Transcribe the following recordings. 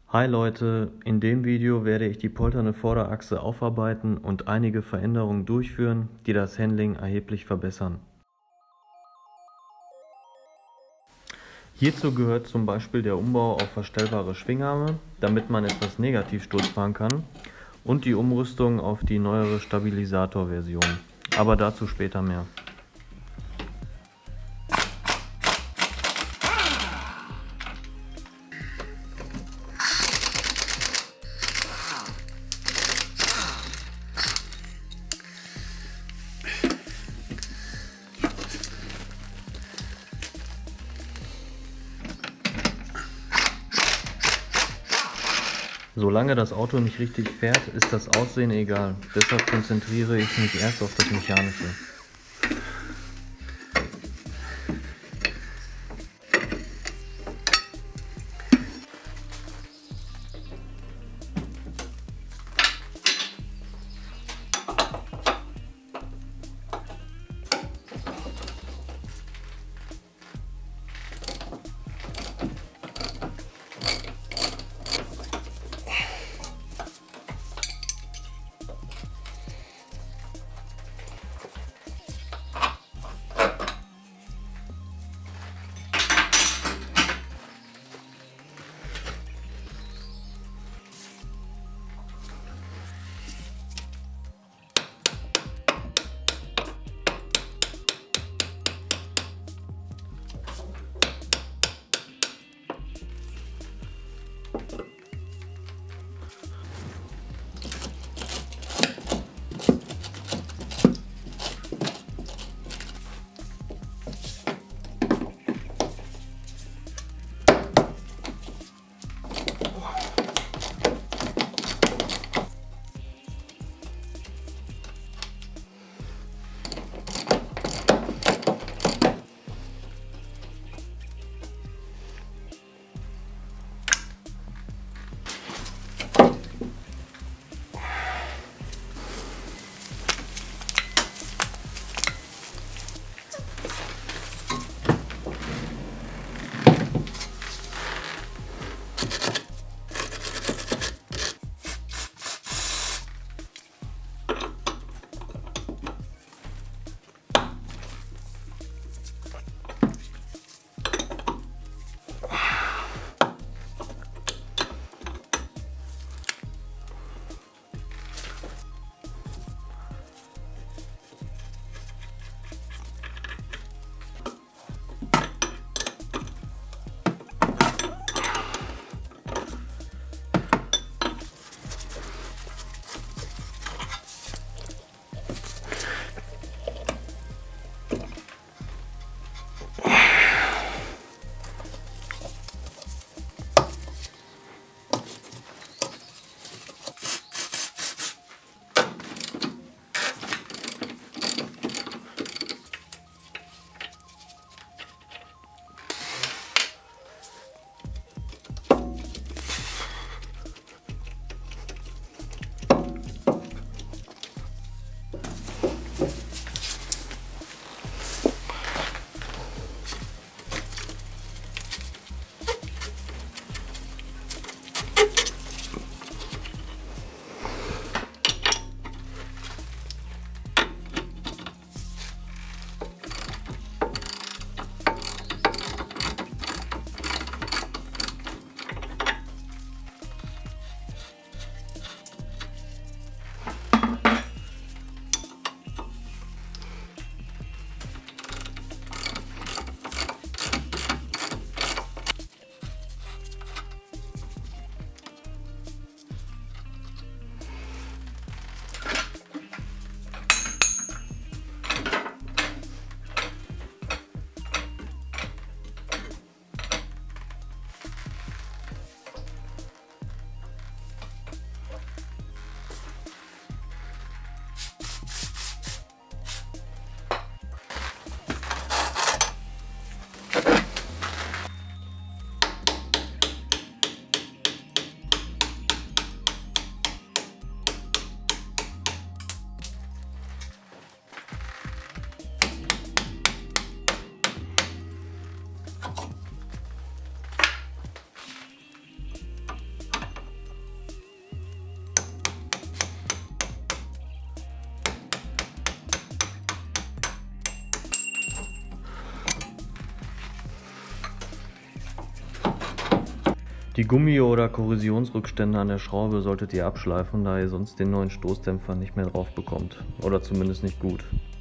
Hi Leute, in dem Video werde ich die polternde Vorderachse aufarbeiten und einige Veränderungen durchführen, die das Handling erheblich verbessern. Hierzu gehört zum Beispiel der Umbau auf verstellbare Schwingarme, damit man etwas Negativsturz fahren kann, und die Umrüstung auf die neuere Stabilisator-Version, aber dazu später mehr. Solange das Auto nicht richtig fährt, ist das Aussehen egal, deshalb konzentriere ich mich erst auf das Mechanische. Die Gummi- oder Korrosionsrückstände an der Schraube solltet ihr abschleifen, da ihr sonst den neuen Stoßdämpfer nicht mehr drauf bekommt. Oder zumindest nicht gut.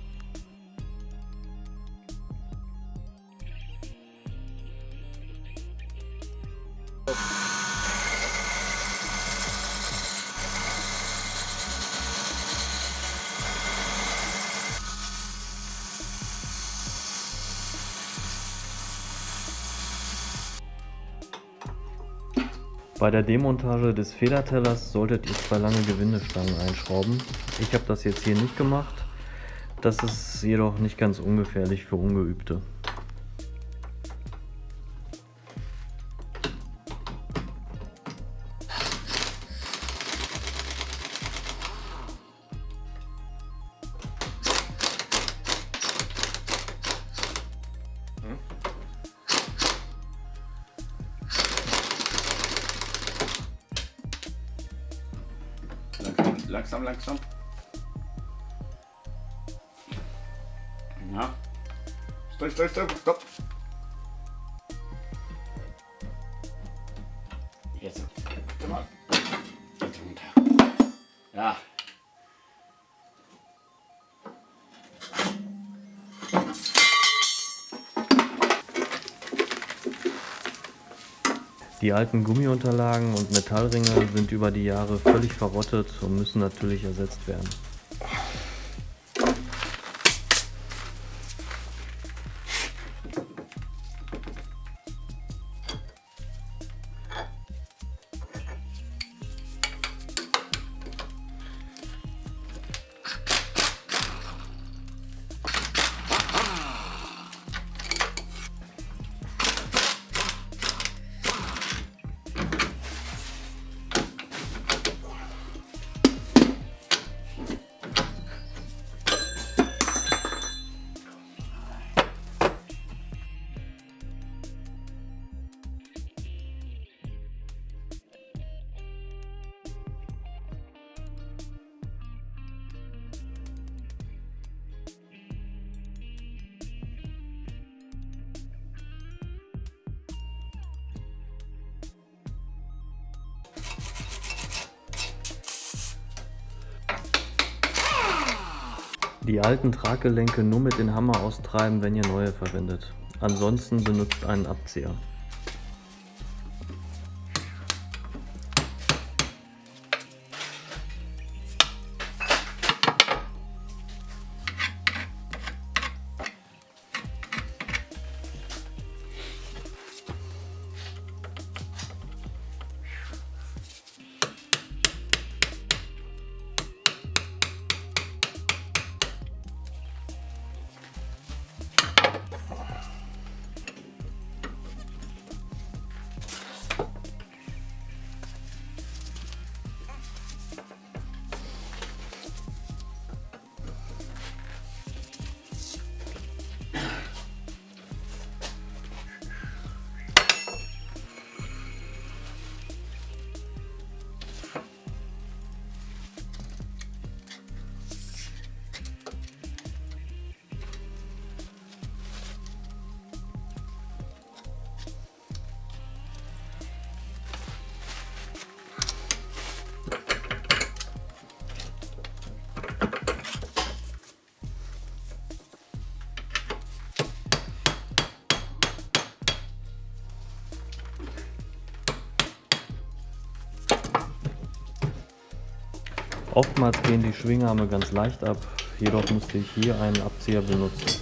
Bei der Demontage des Federtellers solltet ihr 2 lange Gewindestangen einschrauben. Ich habe das jetzt hier nicht gemacht. Das ist jedoch nicht ganz ungefährlich für Ungeübte. Langsam, langsam. Ja. Stopp. Jetzt. Warte mal. Jetzt runter. Ja. Die alten Gummiunterlagen und Metallringe sind über die Jahre völlig verrottet und müssen natürlich ersetzt werden. Die alten Traggelenke nur mit dem Hammer austreiben, wenn ihr neue verwendet. Ansonsten benutzt einen Abzieher. Oftmals gehen die Schwingarme ganz leicht ab, jedoch musste ich hier einen Abzieher benutzen.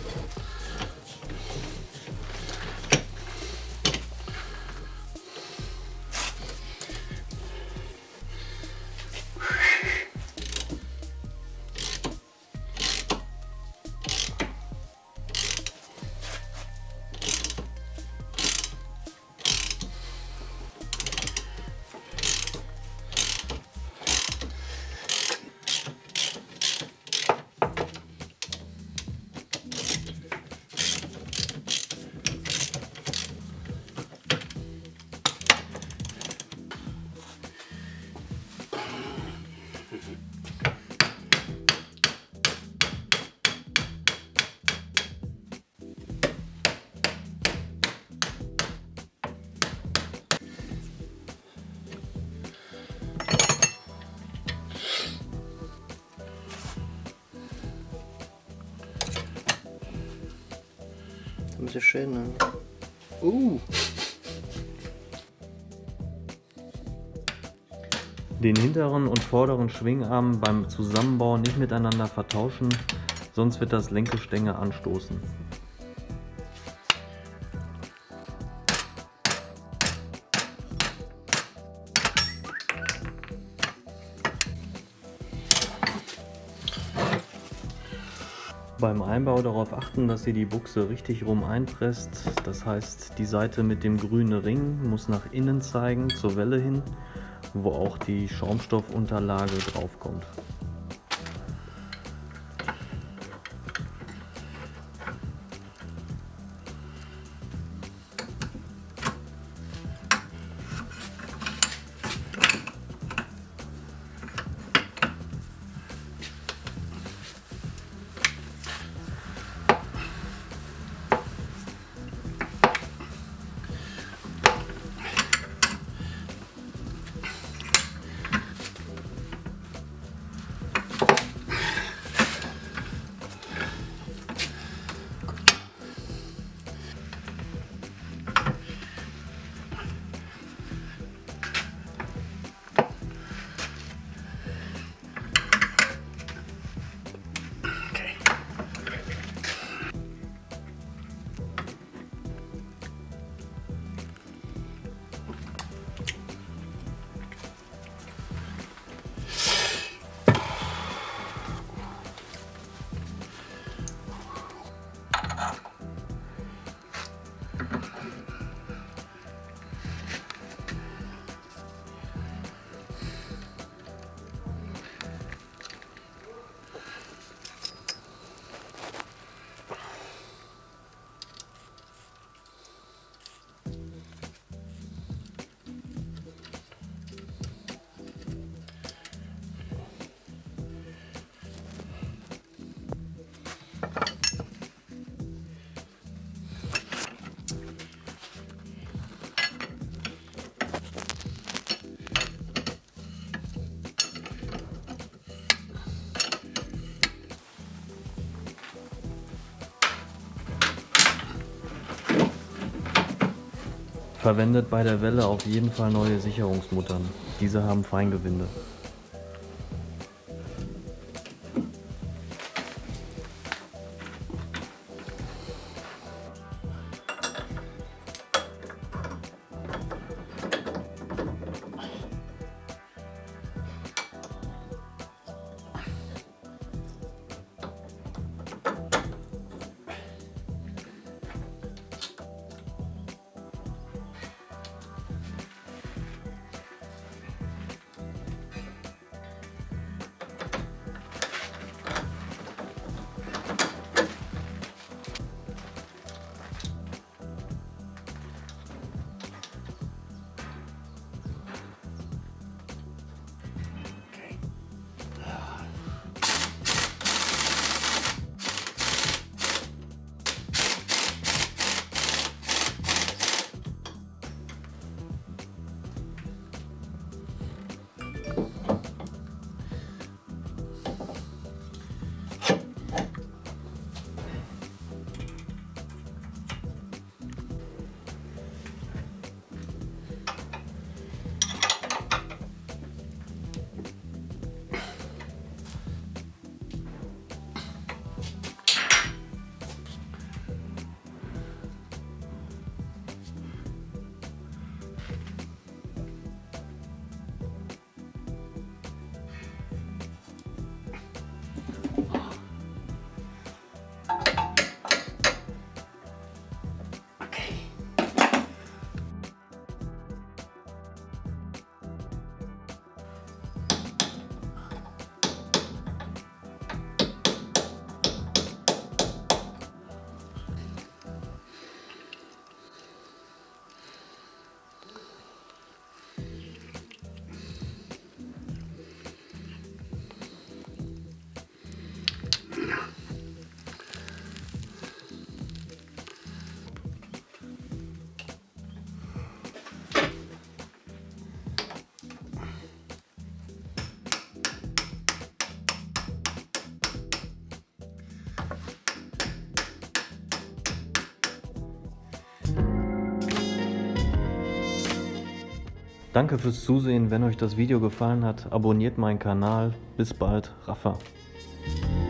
sehr schön. Ne? Den hinteren und vorderen Schwingarm beim Zusammenbauen nicht miteinander vertauschen, sonst wird das Lenkgestänge anstoßen. Beim Einbau darauf achten, dass ihr die Buchse richtig rum einpresst. Das heißt, die Seite mit dem grünen Ring muss nach innen zeigen, zur Welle hin, wo auch die Schaumstoffunterlage drauf kommt. Verwendet bei der Welle auf jeden Fall neue Sicherungsmuttern. Diese haben Feingewinde. Danke fürs Zusehen. Wenn euch das Video gefallen hat, abonniert meinen Kanal. Bis bald, Rafa.